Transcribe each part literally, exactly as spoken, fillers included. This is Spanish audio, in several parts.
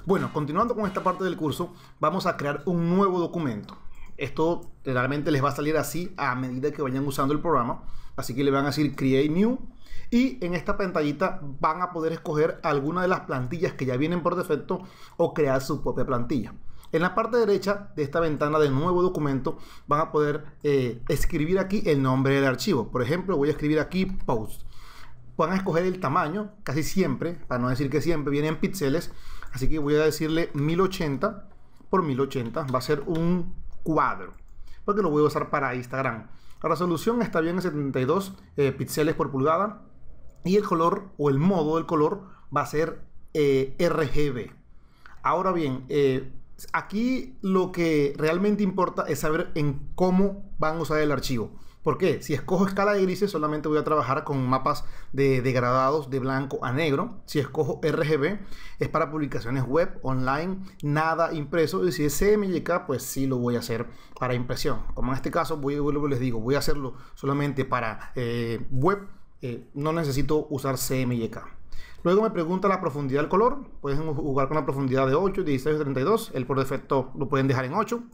Bueno, continuando con esta parte del curso, vamos a crear un nuevo documento. Esto realmente les va a salir así a medida que vayan usando el programa. Así que le van a decir Create New. Y en esta pantallita van a poder escoger alguna de las plantillas que ya vienen por defecto o crear su propia plantilla. En la parte derecha de esta ventana de nuevo documento van a poder eh, escribir aquí el nombre del archivo. Por ejemplo, voy a escribir aquí Post. Van a escoger el tamaño, casi siempre, para no decir que siempre, viene en píxeles. Así que voy a decirle mil ochenta por mil ochenta. Va a ser un cuadro, porque lo voy a usar para Instagram. La resolución está bien en setenta y dos eh, píxeles por pulgada. Y el color o el modo del color va a ser eh, R G B. Ahora bien, eh, aquí lo que realmente importa es saber en cómo van a usar el archivo. ¿Por qué? Si escojo escala de grises, solamente voy a trabajar con mapas de degradados de blanco a negro. Si escojo R G B, es para publicaciones web, online, nada impreso. Y si es C M Y K, pues sí lo voy a hacer para impresión. Como en este caso, voy, les digo, voy a hacerlo solamente para eh, web. Eh, no necesito usar C M Y K. Luego me pregunta la profundidad del color. Pueden jugar con la profundidad de ocho, dieciséis o treinta y dos. El por defecto lo pueden dejar en ocho.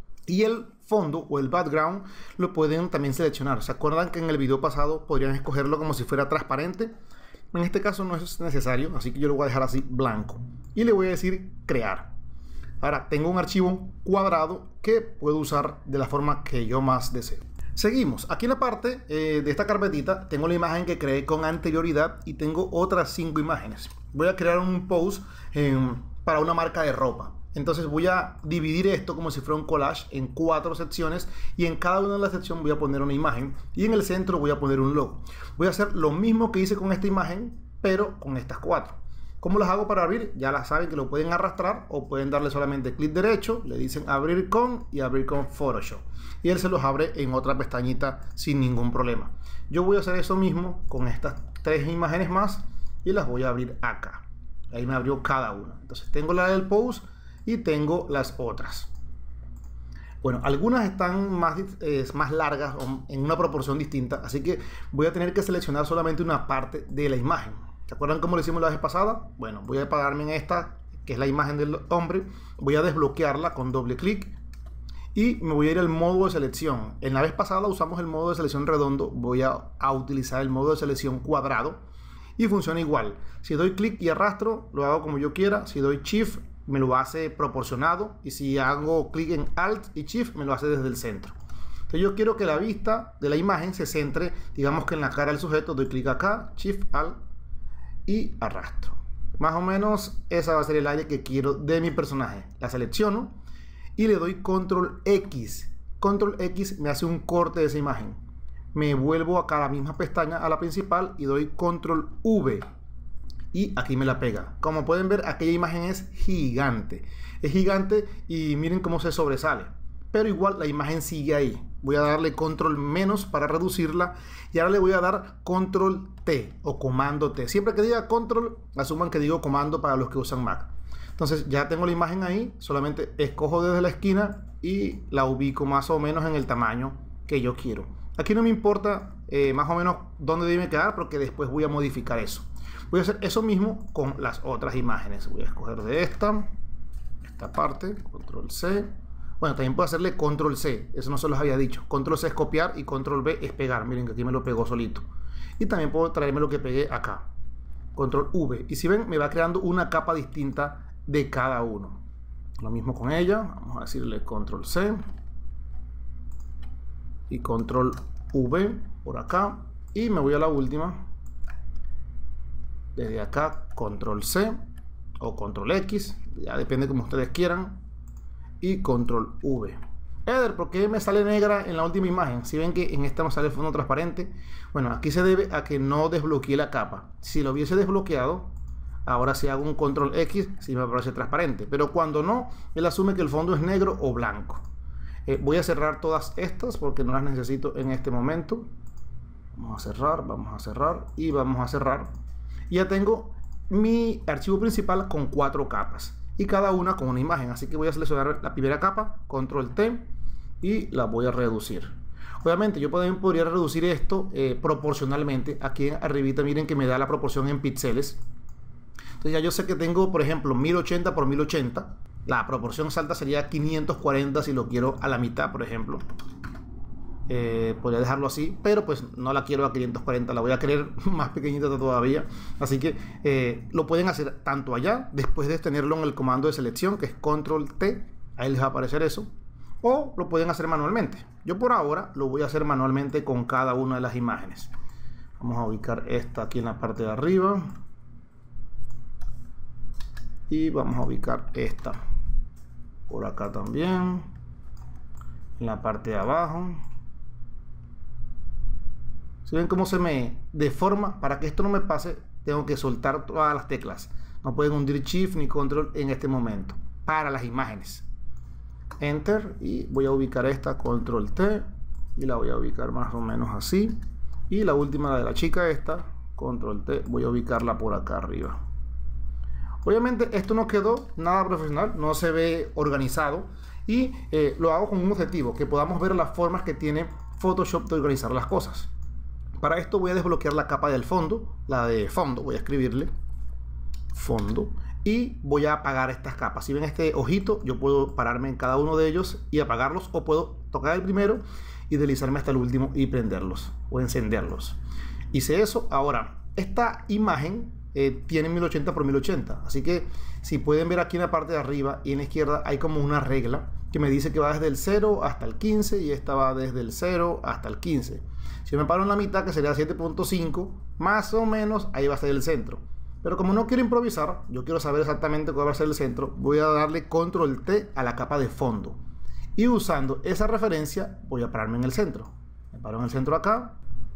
Y el fondo o el background lo pueden también seleccionar. ¿Se acuerdan que en el video pasado podrían escogerlo como si fuera transparente? En este caso no es necesario, así que yo lo voy a dejar así blanco. Y le voy a decir crear. Ahora tengo un archivo cuadrado que puedo usar de la forma que yo más deseo. Seguimos. Aquí en la parte eh, de esta carpetita tengo la imagen que creé con anterioridad y tengo otras cinco imágenes. Voy a crear un post eh, para una marca de ropa. Entonces voy a dividir esto como si fuera un collage en cuatro secciones y en cada una de las secciones voy a poner una imagen y en el centro voy a poner un logo. Voy a hacer lo mismo que hice con esta imagen, pero con estas cuatro. ¿Cómo las hago para abrir? Ya las saben que lo pueden arrastrar o pueden darle solamente clic derecho, le dicen abrir con y abrir con Photoshop. Y él se los abre en otra pestañita sin ningún problema. Yo voy a hacer eso mismo con estas tres imágenes más y las voy a abrir acá. Ahí me abrió cada una. Entonces tengo la del post y tengo las otras. Bueno, algunas están más, eh, más largas o en una proporción distinta, así que voy a tener que seleccionar solamente una parte de la imagen. ¿Se acuerdan cómo lo hicimos la vez pasada? Bueno, voy a apagarme en esta, que es la imagen del hombre. Voy a desbloquearla con doble clic y me voy a ir al modo de selección. En la vez pasada usamos el modo de selección redondo, voy a, a utilizar el modo de selección cuadrado y funciona igual. Si doy clic y arrastro, lo hago como yo quiera. Si doy Shift, me lo hace proporcionado, y si hago clic en Alt y Shift, me lo hace desde el centro. Entonces yo quiero que la vista de la imagen se centre, digamos que en la cara del sujeto. Doy clic acá, Shift, Alt y arrastro. Más o menos esa va a ser el área que quiero de mi personaje. La selecciono y le doy Control X. Control X me hace un corte de esa imagen. Me vuelvo acá a la misma pestaña, a la principal, y doy Control V. Y aquí me la pega. Como pueden ver, aquella imagen es gigante. Es gigante y miren cómo se sobresale. Pero igual la imagen sigue ahí. Voy a darle Control menos para reducirla. Y ahora le voy a dar Control T o Comando T. Siempre que diga Control, asuman que digo comando para los que usan Mac. Entonces ya tengo la imagen ahí. Solamente escojo desde la esquina y la ubico más o menos en el tamaño que yo quiero. Aquí no me importa eh, más o menos dónde debe quedar, porque después voy a modificar eso. Voy a hacer eso mismo con las otras imágenes. Voy a escoger de esta, esta parte, Control C. Bueno, también puedo hacerle Control C, eso no se los había dicho. Control C es copiar y Control V es pegar. Miren que aquí me lo pegó solito. Y también puedo traerme lo que pegué acá. Control V. Y si ven, me va creando una capa distinta de cada uno. Lo mismo con ella. Vamos a decirle Control C. Y Control V por acá. Y me voy a la última. Desde acá, Control C o Control X, ya depende como ustedes quieran, y Control V. Eder, ¿por qué me sale negra en la última imagen? Si ven que en esta no sale el fondo transparente. Bueno, aquí se debe a que no desbloqueé la capa. Si lo hubiese desbloqueado, ahora si hago un Control X, sí me aparece transparente. Pero cuando no, él asume que el fondo es negro o blanco. Eh, voy a cerrar todas estas porque no las necesito en este momento. Vamos a cerrar, vamos a cerrar y vamos a cerrar. Y ya tengo mi archivo principal con cuatro capas y cada una con una imagen. Así que voy a seleccionar la primera capa, Control T, y la voy a reducir. Obviamente yo también podría reducir esto eh, proporcionalmente. Aquí arribita miren que me da la proporción en píxeles. Entonces ya yo sé que tengo, por ejemplo, mil ochenta por mil ochenta. La proporción exacta sería quinientos cuarenta si lo quiero a la mitad, por ejemplo. Eh, podría dejarlo así, pero pues no la quiero a quinientos cuarenta, la voy a querer más pequeñita todavía. Así que eh, lo pueden hacer tanto allá, después de tenerlo en el comando de selección, que es control T, ahí les va a aparecer eso. O lo pueden hacer manualmente. Yo por ahora lo voy a hacer manualmente con cada una de las imágenes. Vamos a ubicar esta aquí en la parte de arriba. Y vamos a ubicar esta por acá también, en la parte de abajo. Si ven cómo se me deforma, para que esto no me pase, tengo que soltar todas las teclas. No pueden hundir Shift ni Control en este momento. Para las imágenes. Enter, y voy a ubicar esta, Control T, y la voy a ubicar más o menos así. Y la última, la de la chica esta, Control T, voy a ubicarla por acá arriba. Obviamente esto no quedó nada profesional, no se ve organizado, y eh, lo hago con un objetivo, que podamos ver las formas que tiene Photoshop de organizar las cosas. Para esto voy a desbloquear la capa del fondo, la de fondo, voy a escribirle fondo, y voy a apagar estas capas. Si ven este ojito, yo puedo pararme en cada uno de ellos y apagarlos, o puedo tocar el primero y deslizarme hasta el último y prenderlos o encenderlos. Hice eso. Ahora, esta imagen eh, tiene mil ochenta por mil ochenta, así que si pueden ver aquí en la parte de arriba y en la izquierda hay como una regla que me dice que va desde el cero hasta el quince, y esta va desde el cero hasta el quince. Si me paro en la mitad, que sería siete punto cinco, más o menos ahí va a ser el centro. Pero como no quiero improvisar, yo quiero saber exactamente cuál va a ser el centro, voy a darle control T a la capa de fondo. Y usando esa referencia, voy a pararme en el centro. Me paro en el centro acá.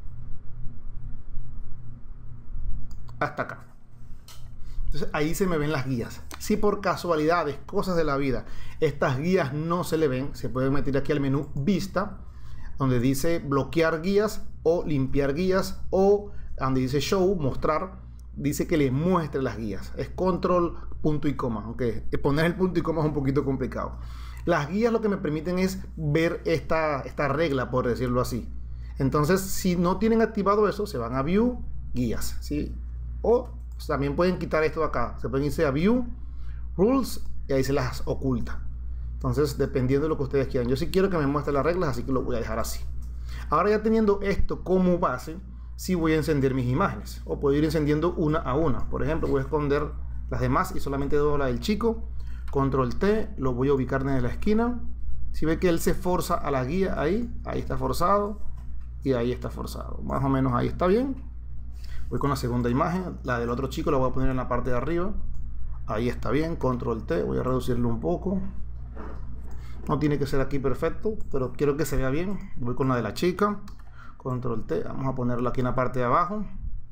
Hasta acá. Entonces ahí se me ven las guías. Si por casualidades, cosas de la vida, estas guías no se le ven, se puede meter aquí al menú Vista, donde dice bloquear guías o limpiar guías, o donde dice Show, mostrar, dice que le muestre las guías. Es control punto y coma, aunque poner el punto y coma es un poquito complicado. Las guías lo que me permiten es ver esta, esta regla, por decirlo así. Entonces, si no tienen activado eso, se van a View, guías, ¿sí? O también pueden quitar esto de acá. Se pueden irse a View, Rules, y ahí se las oculta. Entonces, dependiendo de lo que ustedes quieran. Yo sí quiero que me muestre las reglas, así que lo voy a dejar así. Ahora, ya teniendo esto como base, sí voy a encender mis imágenes. O puedo ir encendiendo una a una. Por ejemplo, voy a esconder las demás y solamente doy la del chico. Control T, lo voy a ubicar en la esquina. Si ve que él se forza a la guía ahí, ahí está forzado, y ahí está forzado. Más o menos ahí está bien. Voy con la segunda imagen, la del otro chico la voy a poner en la parte de arriba. Ahí está bien, Control T, voy a reducirlo un poco. No tiene que ser aquí perfecto, pero quiero que se vea bien. Voy con la de la chica, Control T, vamos a ponerlo aquí en la parte de abajo.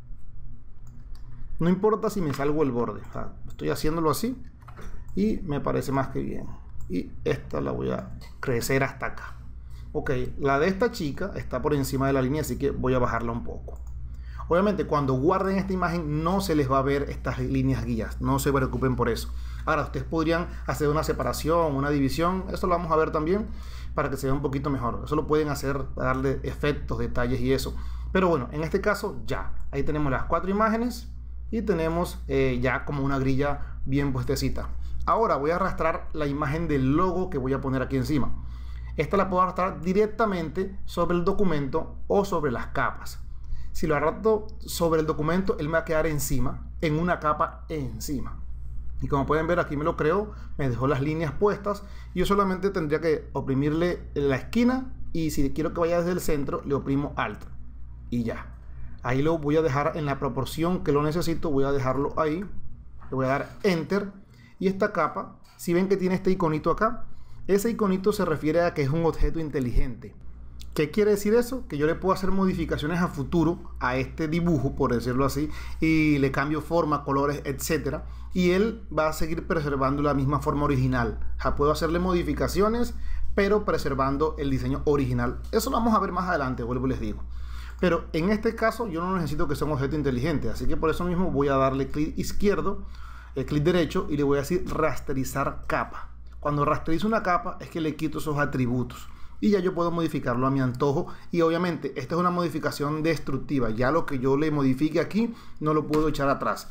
No importa si me salgo el borde, o sea, estoy haciéndolo así y me parece más que bien. Y esta la voy a crecer hasta acá. Ok, la de esta chica está por encima de la línea, así que voy a bajarla un poco. Obviamente, cuando guarden esta imagen no se les va a ver estas líneas guías, no se preocupen por eso. Ahora, ustedes podrían hacer una separación, una división, eso lo vamos a ver también para que se vea un poquito mejor. Eso lo pueden hacer, darle efectos, detalles y eso. Pero bueno, en este caso ya, ahí tenemos las cuatro imágenes y tenemos eh, ya como una grilla bien puestecita. Ahora voy a arrastrar la imagen del logo que voy a poner aquí encima. Esta la puedo arrastrar directamente sobre el documento o sobre las capas. Si lo arrastro sobre el documento, él me va a quedar encima, en una capa encima. Y como pueden ver, aquí me lo creó, me dejó las líneas puestas. Y yo solamente tendría que oprimirle la esquina, y si quiero que vaya desde el centro, le oprimo Alt. Y ya. Ahí lo voy a dejar en la proporción que lo necesito, voy a dejarlo ahí. Le voy a dar Enter. Y esta capa, si ven que tiene este iconito acá, ese iconito se refiere a que es un objeto inteligente. ¿Qué quiere decir eso? Que yo le puedo hacer modificaciones a futuro a este dibujo, por decirlo así, y le cambio forma, colores, etcétera, y él va a seguir preservando la misma forma original. O sea, puedo hacerle modificaciones, pero preservando el diseño original. Eso lo vamos a ver más adelante, vuelvo y les digo. Pero en este caso yo no necesito que sea un objeto inteligente, así que por eso mismo voy a darle clic izquierdo, el clic derecho, y le voy a decir rasterizar capa. Cuando rasterizo una capa es que le quito esos atributos. Y ya yo puedo modificarlo a mi antojo. Y obviamente esta es una modificación destructiva. Ya lo que yo le modifique aquí no lo puedo echar atrás.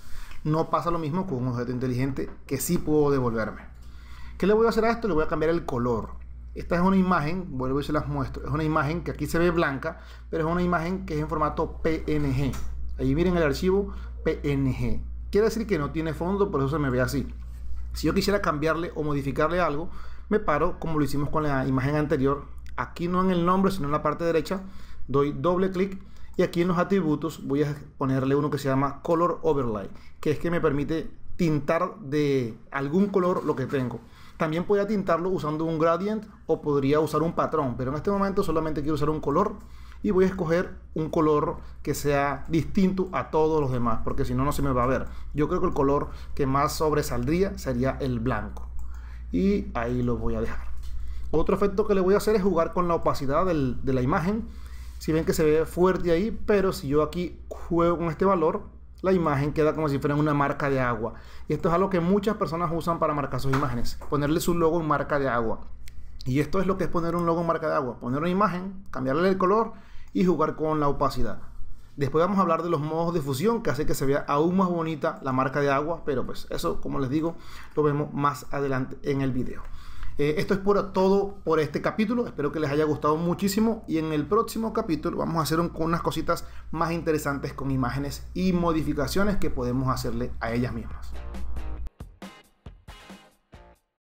No pasa lo mismo con un objeto inteligente que sí puedo devolverme. ¿Qué le voy a hacer a esto? Le voy a cambiar el color. Esta es una imagen, vuelvo y se las muestro. Es una imagen que aquí se ve blanca, pero es una imagen que es en formato P N G. Ahí miren el archivo P N G. Quiere decir que no tiene fondo, por eso se me ve así. Si yo quisiera cambiarle o modificarle algo, me paro como lo hicimos con la imagen anterior. Aquí no en el nombre, sino en la parte derecha. Doy doble clic y aquí en los atributos voy a ponerle uno que se llama Color Overlay, que es que me permite tintar de algún color lo que tengo. También podría tintarlo usando un gradient o podría usar un patrón, pero en este momento solamente quiero usar un color y voy a escoger un color que sea distinto a todos los demás, porque si no, no se me va a ver. Yo creo que el color que más sobresaldría sería el blanco y ahí lo voy a dejar. Otro efecto que le voy a hacer es jugar con la opacidad del, de la imagen. Si ven que se ve fuerte ahí, pero si yo aquí juego con este valor, la imagen queda como si fuera una marca de agua. Y esto es algo que muchas personas usan para marcar sus imágenes, ponerle su logo en marca de agua. Y esto es lo que es poner un logo en marca de agua, poner una imagen, cambiarle el color y jugar con la opacidad. Después vamos a hablar de los modos de fusión que hace que se vea aún más bonita la marca de agua, pero pues eso, como les digo, lo vemos más adelante en el video. Eh, esto es por todo por este capítulo. Espero que les haya gustado muchísimo y en el próximo capítulo vamos a hacer un, unas cositas más interesantes con imágenes y modificaciones que podemos hacerle a ellas mismas.